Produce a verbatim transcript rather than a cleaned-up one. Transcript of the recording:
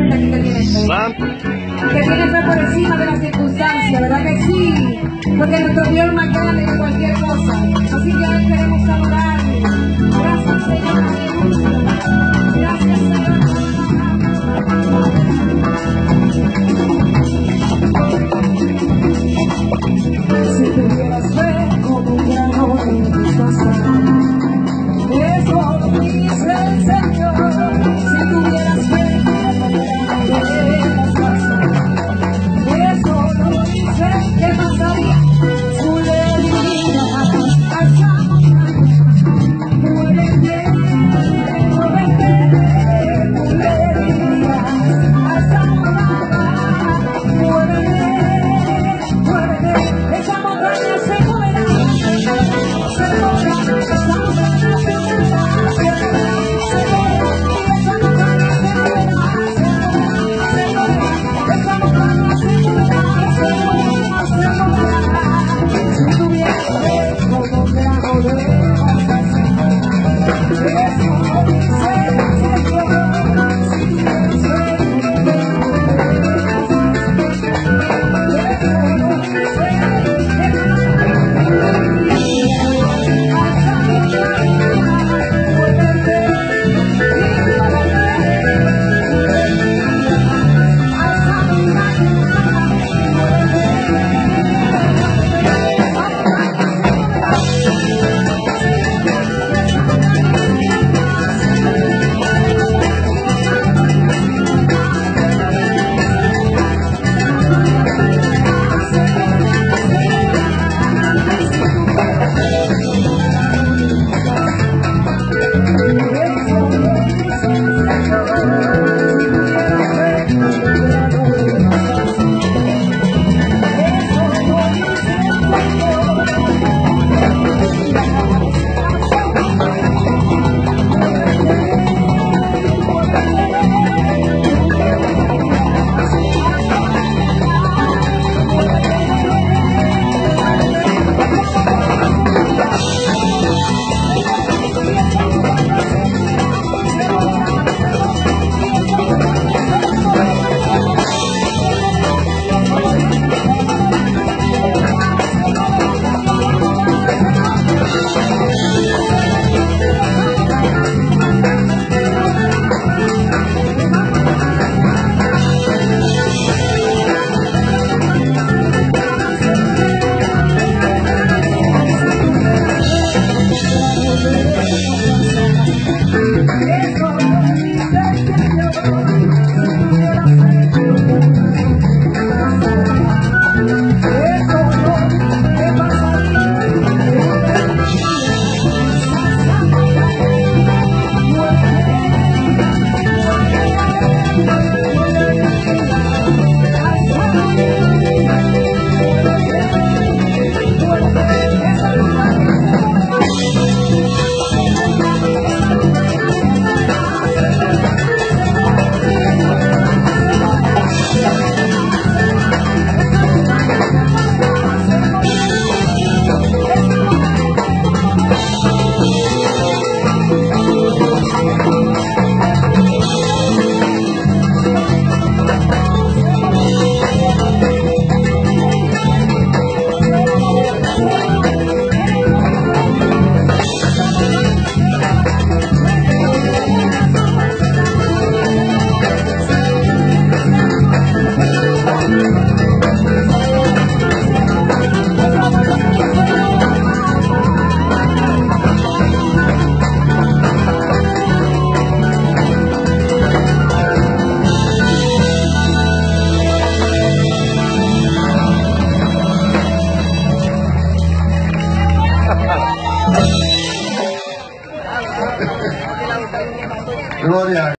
gente aquí que tiene fe. Que tiene fe por encima de las circunstancias, ¿verdad que sí? Porque nuestro Dios es más grande que cualquier cosa. Así que hoy queremos adorarle. Gracias, Señor. Gracias, Señor. Si tuvieras fe como un grano de mostaza, eso lo dice el Señor. Si tuvieras fe como un grano de mostaza, eso lo dice. ¿Qué pasaría? Tú le dirías a esa montaña, muérete, muérete. Tú le dirías a esa montaña, muérete, muérete. Esa montaña se muera, se muera, esa montaña se muera, se muera, se muera, esa montaña se muera, se muera, esa montaña se muera, se muera, se muera. Si tuvieras fe como un grano de mostaza, eso lo dice el Señor. Si tuvieras fe como un grano de Gloria.